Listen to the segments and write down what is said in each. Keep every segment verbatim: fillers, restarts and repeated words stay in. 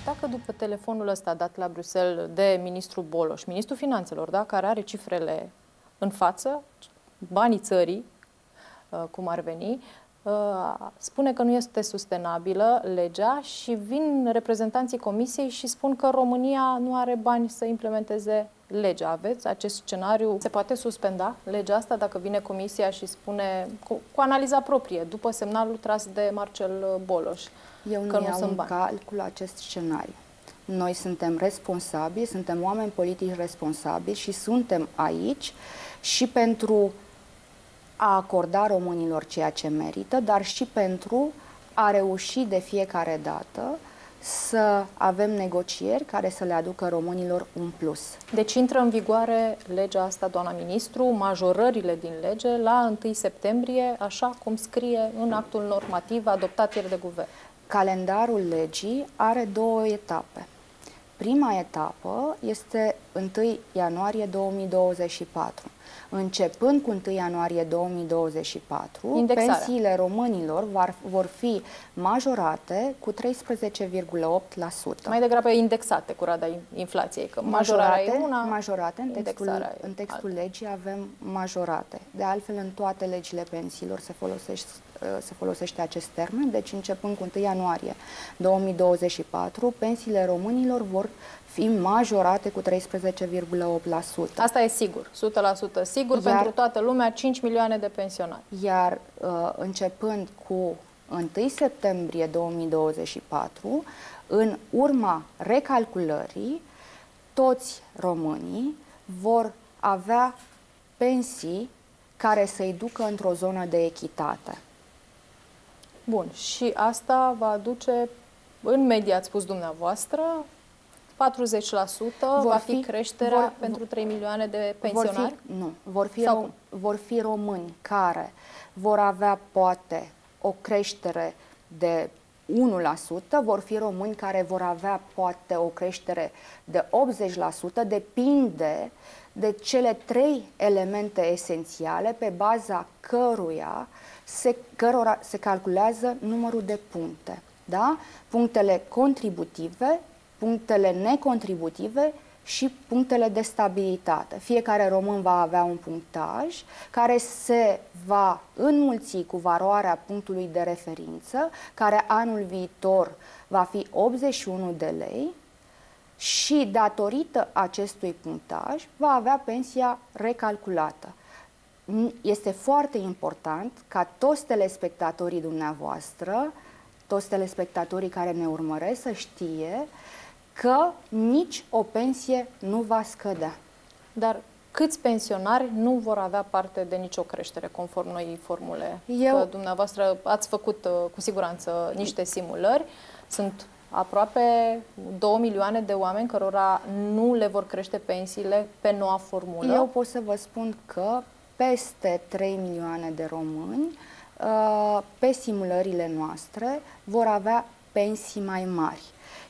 Dacă după telefonul ăsta dat la Bruxelles de ministrul Boloș, ministrul finanțelor, da, care are cifrele în față, banii țării, cum ar veni, spune că nu este sustenabilă legea și vin reprezentanții Comisiei și spun că România nu are bani să implementeze legea. Aveți acest scenariu? Se poate suspenda legea asta dacă vine Comisia și spune cu, cu analiza proprie, după semnalul tras de Marcel Boloș? Eu că nu nu iau sunt în bani. calcul acest scenariu. Noi suntem responsabili, suntem oameni politici responsabili și suntem aici și pentru a acorda românilor ceea ce merită, dar și pentru a reuși de fiecare dată să avem negocieri care să le aducă românilor un plus. Deci intră în vigoare legea asta, doamna ministru, majorările din lege la întâi septembrie, așa cum scrie în actul normativ adoptat ieri de guvern. Calendarul legii are două etape. Prima etapă este întâi ianuarie două mii douăzeci și patru. Începând cu întâi ianuarie două mii douăzeci și patru, Indexarea. pensiile românilor vor fi majorate cu treisprezece virgulă opt la sută. Mai degrabă indexate cu rata inflației, că majorarea Majorate, e una, majorate în textul, indexarea e în textul alta. legii avem majorate. De altfel, în toate legile pensiilor se folosește, se folosește acest termen, deci începând cu întâi ianuarie două mii douăzeci și patru, pensiile românilor vor fi majorate cu treisprezece virgulă opt la sută. Asta e sigur, o sută la sută sigur, Iar, pentru toată lumea, cinci milioane de pensionari. Iar uh, începând cu întâi septembrie două mii douăzeci și patru, în urma recalculării, toți românii vor avea pensii care să-i ducă într-o zonă de echitate. Bun, și asta va aduce, în medie ați spus dumneavoastră, patruzeci la sută Vor va fi fi- creșterea vor- pentru trei milioane de Vor pensionari? fi, nu, vor fi, Sau rom, cum? vor fi români care vor avea poate o creștere de unu la sută, vor fi români care vor avea poate o creștere de optzeci la sută, depinde de cele trei elemente esențiale pe baza căruia se, cărora se calculează numărul de puncte. Da? Punctele contributive, punctele necontributive și punctele de stabilitate. Fiecare român va avea un punctaj care se va înmulți cu valoarea punctului de referință, care anul viitor va fi optzeci și unu de lei și datorită acestui punctaj va avea pensia recalculată. Este foarte important ca toți telespectatorii dumneavoastră, toți telespectatorii care ne urmăresc să știe că nici o pensie nu va scădea. Dar câți pensionari nu vor avea parte de nicio creștere, conform noii formule? Eu- Că dumneavoastră ați făcut uh, cu siguranță niște simulări. Sunt aproape două milioane de oameni cărora nu le vor crește pensiile pe noua formulă. Eu pot să vă spun că peste trei milioane de români uh, pe simulările noastre vor avea pensii mai mari.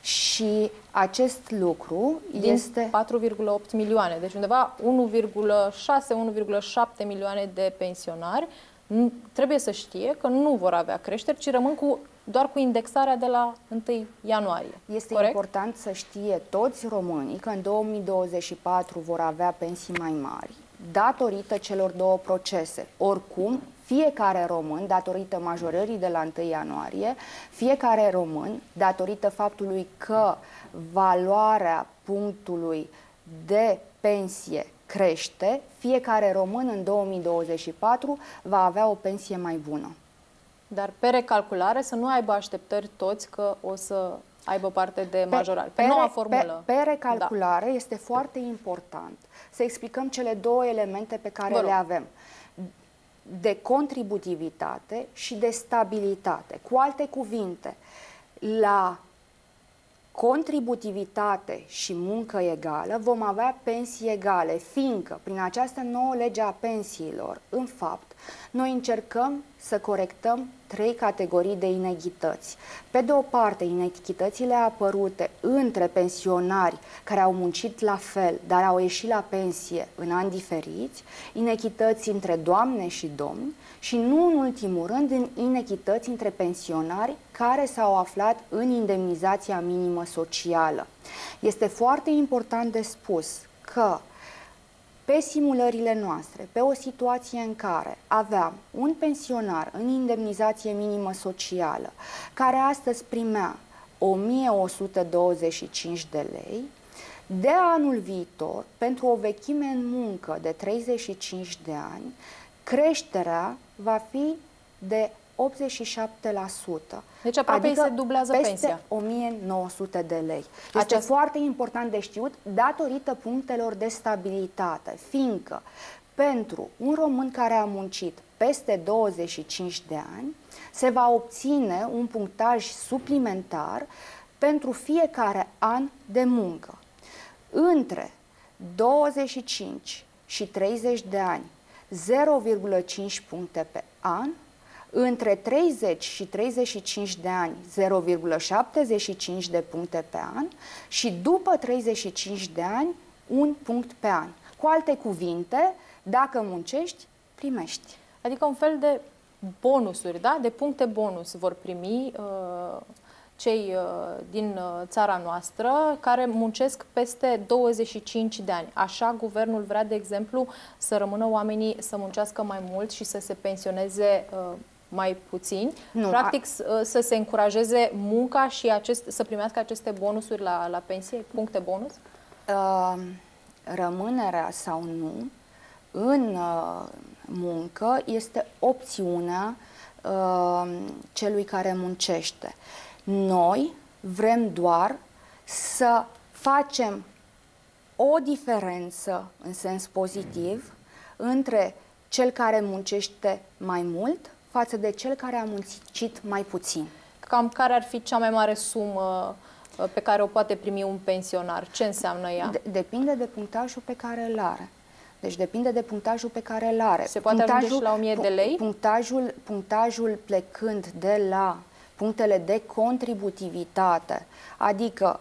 Și acest lucru din este... patru virgulă opt milioane, deci undeva unu virgulă șase - unu virgulă șapte milioane de pensionari n- trebuie să știe că nu vor avea creșteri, ci rămân cu, doar cu indexarea de la întâi ianuarie. Este Corect? important să știe toți românii că în două mii douăzeci și patru vor avea pensii mai mari datorită celor două procese. Oricum, fiecare român, datorită majorării de la întâi ianuarie, fiecare român, datorită faptului că valoarea punctului de pensie crește, fiecare român în două mii douăzeci și patru va avea o pensie mai bună. Dar pe recalculare să nu aibă așteptări toți că o să aibă parte de majorare. Pe, pe, noua pe, formulă. pe recalculare da. Este foarte important să explicăm cele două elemente pe care le avem. De contributivitate și de stabilitate. Cu alte cuvinte, la contributivitate și muncă egală vom avea pensii egale, fiindcă prin această nouă lege a pensiilor, în fapt, noi încercăm să corectăm trei categorii de inechități. Pe de o parte, inechitățile apărute între pensionari care au muncit la fel, dar au ieșit la pensie în ani diferiți, inechități între doamne și domni și, nu în ultimul rând, inechități între pensionari care s-au aflat în indemnizația minimă socială. Este foarte important de spus că pe simulările noastre, pe o situație în care aveam un pensionar în indemnizație minimă socială, care astăzi primea o mie o sută douăzeci și cinci de lei, de anul viitor, pentru o vechime în muncă de treizeci și cinci de ani, creșterea va fi de optzeci și șapte la sută. Deci aproape adică se dublează peste pensia. o mie nouă sute de lei. Este Aceast... foarte important de știut datorită punctelor de stabilitate, fiindcă pentru un român care a muncit peste douăzeci și cinci de ani se va obține un punctaj suplimentar pentru fiecare an de muncă. Între douăzeci și cinci și treizeci de ani, zero virgulă cinci puncte pe an, între treizeci și treizeci și cinci de ani, zero virgulă șaptezeci și cinci de puncte pe an și după treizeci și cinci de ani, un punct pe an. Cu alte cuvinte, dacă muncești, primești. Adică un fel de bonusuri, da? De puncte bonus vor primi uh, cei uh, din uh, țara noastră care muncesc peste douăzeci și cinci de ani. Așa guvernul vrea, de exemplu, să rămână oamenii să muncească mai mult și să se pensioneze uh, mai puțini, nu, practic a... să se încurajeze munca și acest, să primească aceste bonusuri la, la pensie, puncte bonus? Uh, rămânerea sau nu în uh, muncă este opțiunea uh, celui care muncește. Noi vrem doar să facem o diferență în sens pozitiv între cel care muncește mai mult față de cel care a muncit mai puțin. Cam care ar fi cea mai mare sumă pe care o poate primi un pensionar? Ce înseamnă ea? De depinde de punctajul pe care îl are. Deci depinde de punctajul pe care îl are. Se poate punctajul, ajunge și la o mie de lei? Punctajul, punctajul plecând de la punctele de contributivitate, adică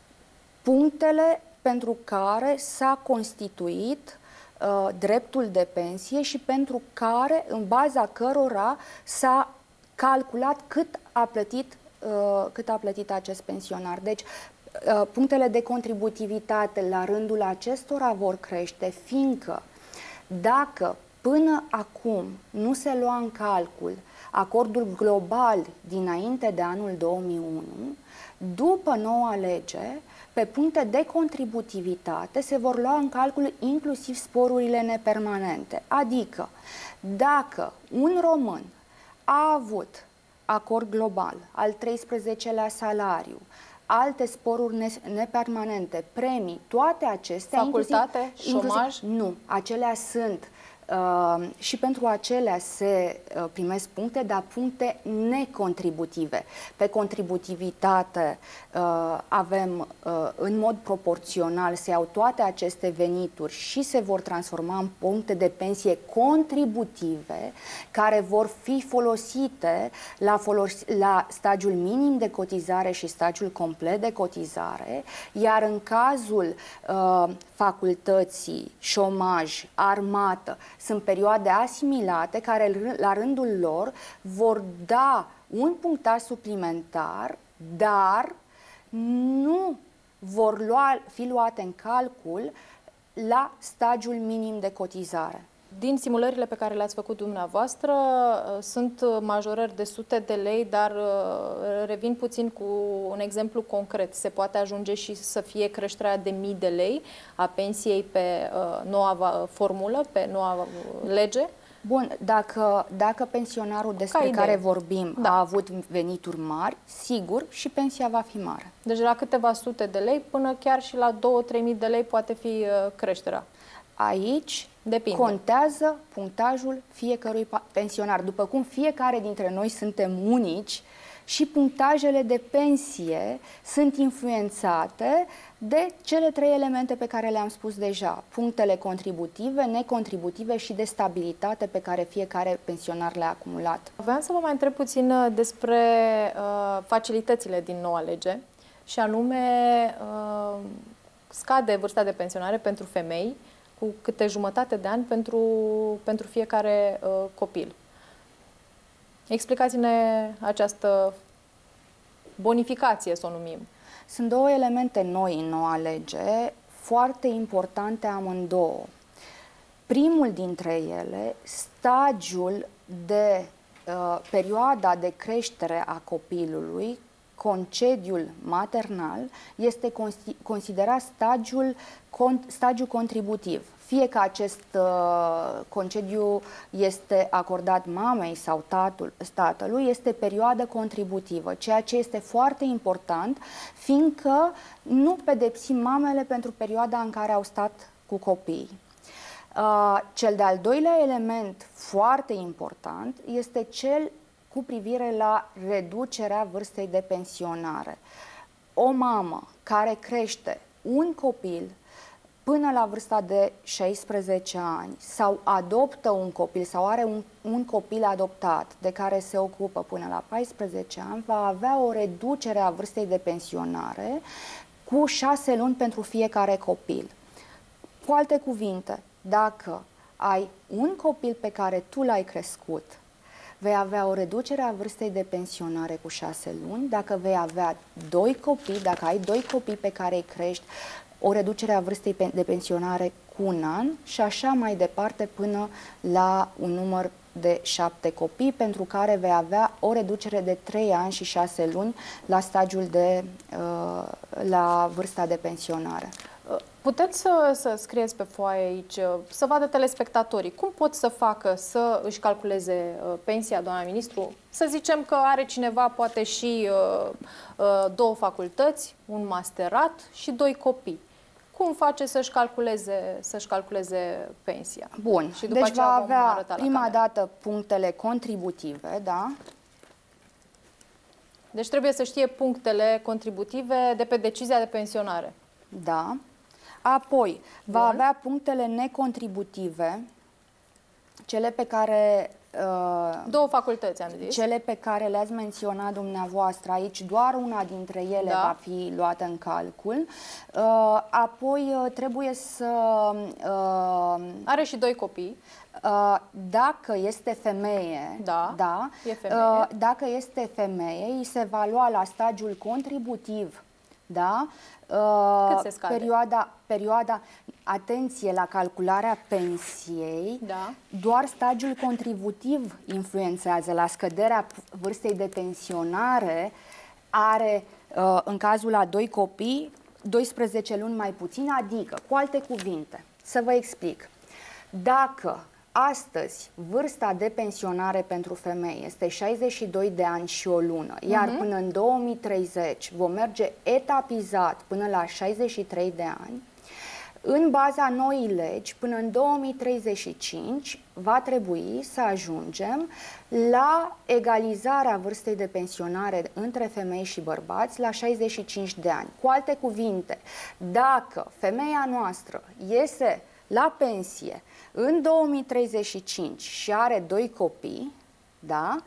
punctele pentru care s-a constituit uh, dreptul de pensie și pentru care, în baza cărora s-a calculat cât a plătit, uh, cât a plătit acest pensionar. Deci, uh, punctele de contributivitate la rândul acestora vor crește, fiindcă dacă până acum nu se lua în calcul acordul global dinainte de anul două mii unu, după noua lege, pe puncte de contributivitate se vor lua în calcul inclusiv sporurile nepermanente. Adică, dacă un român a avut acord global, al treisprezecelea salariu, alte sporuri nepermanente, premii, toate acestea... Facultate, inclusiv, șomaj? Inclusiv, nu, acelea sunt... Uh, și pentru acelea se uh, primesc puncte, dar puncte necontributive. Pe contributivitate uh, avem uh, în mod proporțional, se iau toate aceste venituri și se vor transforma în puncte de pensie contributive care vor fi folosite la, folos la stagiul minim de cotizare și stagiul complet de cotizare, iar în cazul uh, facultății, șomaj, armată, sunt perioade asimilate care la rândul lor vor da un punctaj suplimentar, dar nu vor lua, fi luate în calcul la stagiul minim de cotizare. Din simulările pe care le-ați făcut dumneavoastră, sunt majorări de sute de lei, dar revin puțin cu un exemplu concret. Se poate ajunge și să fie creșterea de mii de lei a pensiei pe noua formulă, pe noua lege? Bun, dacă, dacă pensionarul despre care vorbim da. a avut venituri mari, sigur, și pensia va fi mare. Deci la câteva sute de lei până chiar și la două-trei mii de lei poate fi creșterea. Aici Depinde. Contează punctajul fiecărui pensionar. După cum fiecare dintre noi suntem unici și punctajele de pensie sunt influențate de cele trei elemente pe care le-am spus deja. Punctele contributive, necontributive și de stabilitate pe care fiecare pensionar le-a acumulat. Vreau să vă mai întreb puțin despre uh, facilitățile din noua lege și anume uh, scade vârsta de pensionare pentru femei cu câte jumătate de ani pentru, pentru fiecare uh, copil. Explicați-ne această bonificație, să o numim. Sunt două elemente noi în noua lege, foarte importante amândouă. Primul dintre ele, stagiul de uh, perioada de creștere a copilului, concediul maternal, este considerat stagiul, stagiul contributiv. Fie că acest uh, concediu este acordat mamei sau tatul, tatălui, este perioadă contributivă, ceea ce este foarte important, fiindcă nu pedepsim mamele pentru perioada în care au stat cu copiii. Uh, cel de-al doilea element foarte important este cel cu privire la reducerea vârstei de pensionare. O mamă care crește un copil până la vârsta de șaisprezece ani sau adoptă un copil sau are un, un copil adoptat de care se ocupă până la paisprezece ani, va avea o reducere a vârstei de pensionare cu șase luni pentru fiecare copil. Cu alte cuvinte, dacă ai un copil pe care tu l-ai crescut, vei avea o reducere a vârstei de pensionare cu șase luni. Dacă vei avea doi copii, dacă ai doi copii pe care îi crești, o reducere a vârstei de pensionare cu un an și așa mai departe până la un număr de șapte copii, pentru care vei avea o reducere de trei ani și șase luni la stagiul de, uh, la vârsta de pensionare. Puteți să, să scrieți pe foaie aici, să vadă telespectatorii, cum pot să facă să își calculeze uh, pensia, doamna ministru? Să zicem că are cineva poate și uh, uh, două facultăți, un masterat și doi copii. Cum face să-și calculeze, să-și calculeze pensia? Bun, și după deci va avea prima camera. dată punctele contributive, da? Deci trebuie să știe punctele contributive de pe decizia de pensionare. Da. Apoi, va Bun. avea punctele necontributive, cele pe care... Uh, Două facultăți, am zis. Cele pe care le-ați menționat dumneavoastră aici, doar una dintre ele da. va fi luată în calcul. Uh, apoi uh, trebuie să... Uh, Are și doi copii. Uh, dacă este femeie, da, da, e femeie. Uh, dacă este femeie, îi se va lua la stagiul contributiv, da? Uh, Cât se scade? Perioada, perioada, atenție la calcularea pensiei, da. doar stagiul contributiv influențează. La scăderea vârstei de pensionare are, uh, în cazul la doi copii, doisprezece luni mai puțin, adică, cu alte cuvinte, să vă explic. Dacă astăzi vârsta de pensionare pentru femei este șaizeci și doi de ani și o lună, iar uh-huh. până în două mii treizeci vom merge etapizat până la șaizeci și trei de ani, în baza noii legi, până în două mii treizeci și cinci va trebui să ajungem la egalizarea vârstei de pensionare între femei și bărbați la șaizeci și cinci de ani. Cu alte cuvinte, dacă femeia noastră iese la pensie în două mii treizeci și cinci și are doi copii, da,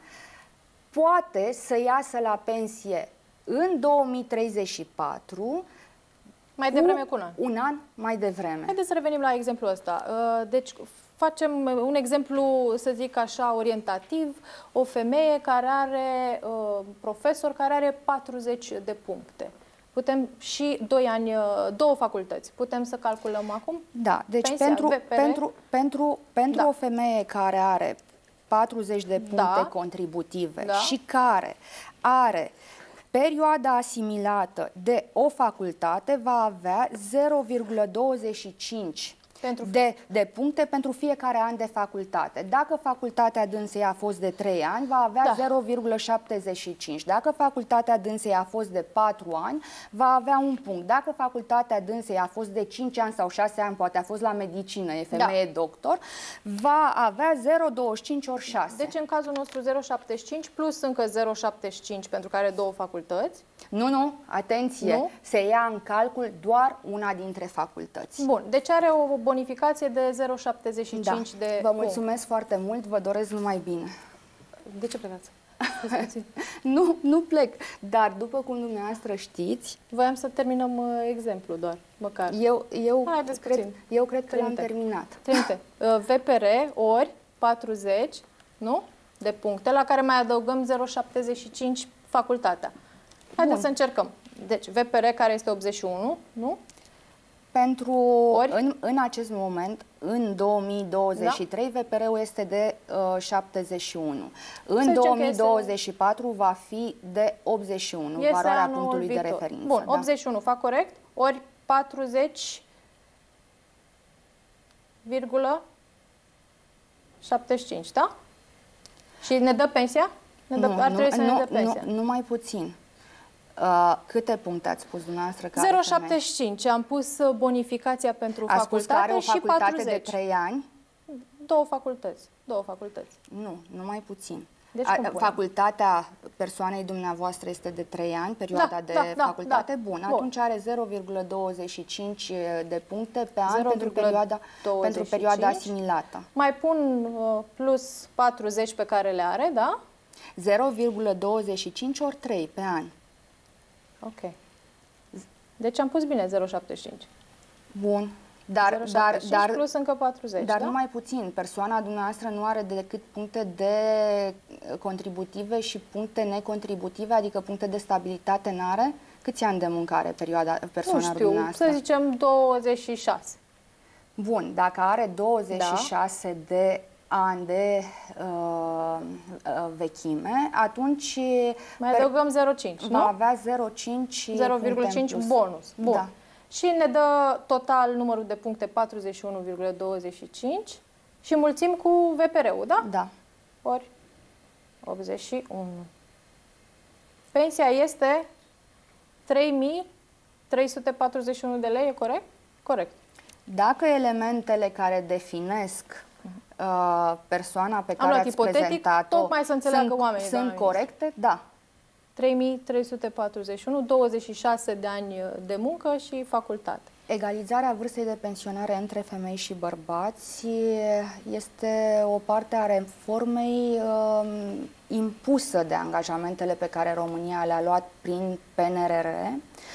poate să iasă la pensie în două mii treizeci și patru, mai devreme cu un an. Un an mai devreme. Haideți să revenim la exemplul ăsta. Deci facem un exemplu, să zic așa, orientativ, o femeie care are, profesor care are patruzeci de puncte. Putem și doi ani, două facultăți. Putem să calculăm acum? Da, deci pensia, pentru, V P R? pentru, pentru, pentru da. o femeie care are patruzeci de puncte da. contributive da. și care are perioada asimilată de o facultate, va avea zero virgulă douăzeci și cinci Pentru... De, de puncte pentru fiecare an de facultate. Dacă facultatea dânsei a fost de trei ani, va avea da. zero virgulă șaptezeci și cinci. Dacă facultatea dânsei a fost de patru ani, va avea un punct. Dacă facultatea dânsei a fost de cinci ani sau șase ani, poate a fost la medicină, e femeie da. doctor, va avea zero virgulă douăzeci și cinci ori șase. Deci în cazul nostru zero virgulă șaptezeci și cinci plus încă zero virgulă șaptezeci și cinci pentru care două facultăți. Nu, nu, atenție, nu? Se ia în calcul doar una dintre facultăți. Bun, deci are o bonificație de zero virgulă șaptezeci și cinci da. de... Vă mulțumesc punct. foarte mult, vă doresc numai bine. De ce plecați? nu, nu plec, dar după cum dumneavoastră știți... Voiam să terminăm uh, exemplu doar, măcar. Eu, eu, Hai, cred, eu cred că l-am terminat. Trimite. Uh, V P R ori patruzeci, nu? De puncte, la care mai adăugăm zero virgulă șaptezeci și cinci facultatea. Haideți să încercăm. Deci, V P R care este optzeci și unu, nu? Pentru, în, în acest moment, în două mii douăzeci și trei, da? V P R-ul este de uh, șaptezeci și unu. În două mii douăzeci și patru este... va fi de optzeci și unu, este valoarea punctului viitor. de referință. Bun, da. optzeci și unu, fac corect? Ori patruzeci virgulă șaptezeci și cinci, da? Și ne dă pensia? Ne dă, nu, ar trebui nu, să nu, ne dă pensia. Nu, numai puțin. Uh, câte puncte ați spus dumneavoastră? zero virgulă șaptezeci și cinci. Am pus bonificația pentru ați facultate spus că are o facultate și patruzeci. de trei ani? Două facultăți. Două facultăți. Nu, numai puțin. Deci A, facultatea persoanei dumneavoastră este de trei ani, perioada da, de da, facultate. Da, Bun, da. Atunci are zero virgulă douăzeci și cinci de puncte pe an pentru perioada, pentru perioada asimilată. Mai pun uh, plus patruzeci pe care le are, da? zero virgulă douăzeci și cinci ori trei pe an. Ok. Deci am pus bine zero virgulă șaptezeci și cinci. Bun. Dar, dar, dar, plus încă patruzeci, dar da? numai puțin. Persoana dumneavoastră nu are decât puncte de contributive și puncte necontributive, adică puncte de stabilitate n-are? Câți ani de muncă are perioada, persoana nu știu, dumneavoastră? să zicem douăzeci și șase. Bun, dacă are douăzeci și șase da. de ani de uh, vechime, atunci mai adăugăm zero virgulă cinci, va avea zero virgulă cinci zero virgulă cinci bonus. Bun. Da. Și ne dă total numărul de puncte patruzeci și unu virgulă douăzeci și cinci și mulțim cu V P R-ul, da? Da. Ori optzeci și unu. Pensia este trei mii trei sute patruzeci și unu de lei, e corect? Corect. Dacă elementele care definesc uh, persoana pe care ați prezentat-o tocmai să înțeleagă sunt, oamenii, sunt corecte, da. trei mii trei sute patruzeci și unu, douăzeci și șase de ani de muncă și facultate. Egalizarea vârstei de pensionare între femei și bărbați este o parte a reformei uh, impusă de angajamentele pe care România le-a luat prin P N R R.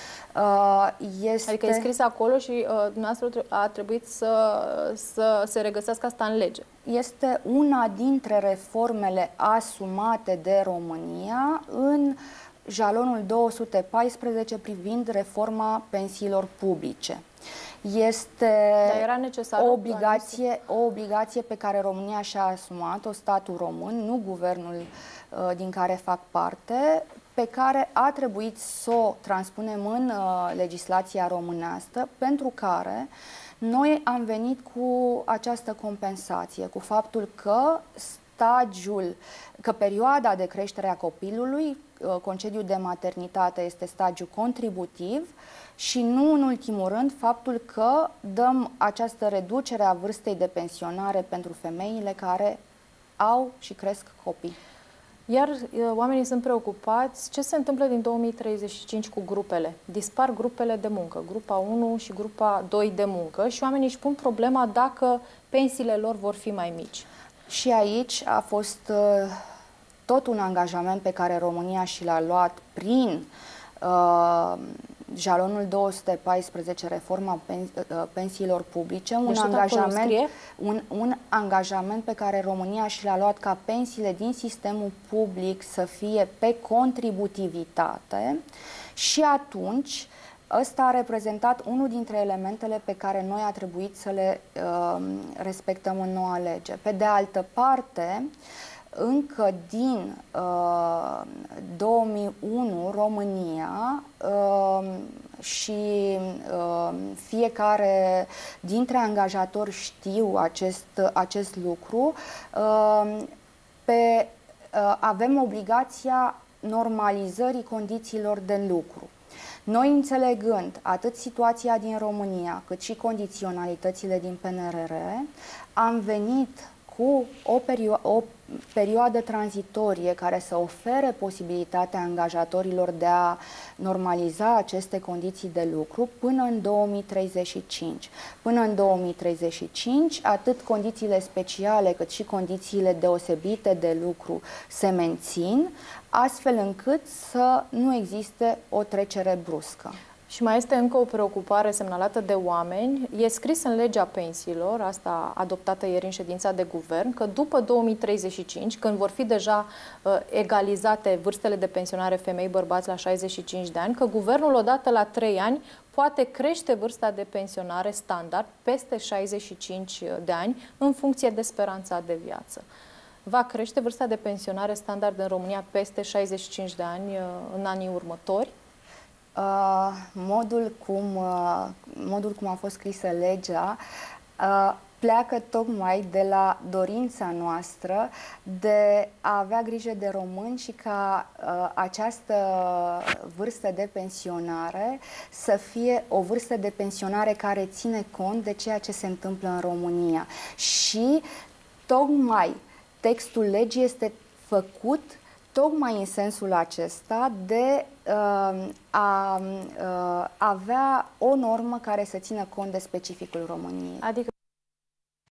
Uh, este... Adică e scris acolo și uh, dumneavoastră a trebuit să, să se regăsească asta în lege. Este una dintre reformele asumate de România în jalonul două sute paisprezece privind reforma pensiilor publice. Este era necesar, o obligație, o obligație pe care România și-a asumat-o, statul român, nu guvernul uh, din care fac parte, pe care a trebuit să o transpunem în uh, legislația românească, pentru care noi am venit cu această compensație, cu faptul că stagiul, că perioada de creștere a copilului, uh, concediul de maternitate este stagiu contributiv și nu în ultimul rând faptul că dăm această reducere a vârstei de pensionare pentru femeile care au și cresc copii. Iar oamenii sunt preocupați ce se întâmplă din două mii treizeci și cinci cu grupele. Dispar grupele de muncă, grupa unu și grupa doi de muncă și oamenii își pun problema dacă pensiile lor vor fi mai mici. Și aici a fost uh, tot un angajament pe care România și l-a luat prin uh, jalonul două sute paisprezece, reforma pens uh, pensiilor publice, un, deci angajament, un, un angajament pe care România și l-a luat ca pensiile din sistemul public să fie pe contributivitate și atunci ăsta a reprezentat unul dintre elementele pe care noi a trebuit să le uh, respectăm în noua lege. Pe de altă parte, încă din uh, două mii unu, România uh, și uh, fiecare dintre angajatori știu acest, acest lucru, uh, pe, uh, avem obligația normalizării condițiilor de lucru. Noi, înțelegând atât situația din România, cât și condiționalitățile din P N R R, am venit cu o, perio o perioadă tranzitorie care să ofere posibilitatea angajatorilor de a normaliza aceste condiții de lucru până în două mii treizeci și cinci. Până în două mii treizeci și cinci, atât condițiile speciale cât și condițiile deosebite de lucru se mențin, astfel încât să nu existe o trecere bruscă. Și mai este încă o preocupare semnalată de oameni. E scris în legea pensiilor, asta adoptată ieri în ședința de guvern, că după două mii treizeci și cinci, când vor fi deja uh, egalizate vârstele de pensionare femei-bărbați la șaizeci și cinci de ani, că guvernul odată la trei ani poate crește vârsta de pensionare standard peste șaizeci și cinci de ani în funcție de speranța de viață. Va crește vârsta de pensionare standard în România peste șaizeci și cinci de ani uh, în anii următori? Uh, modul, cum, uh, modul cum a fost scrisă legea uh, pleacă tocmai de la dorința noastră de a avea grijă de români și ca uh, această vârstă de pensionare să fie o vârstă de pensionare care ține cont de ceea ce se întâmplă în România. Și tocmai textul legii este făcut tocmai în sensul acesta de uh, a uh, avea o normă care să țină cont de specificul României. Adică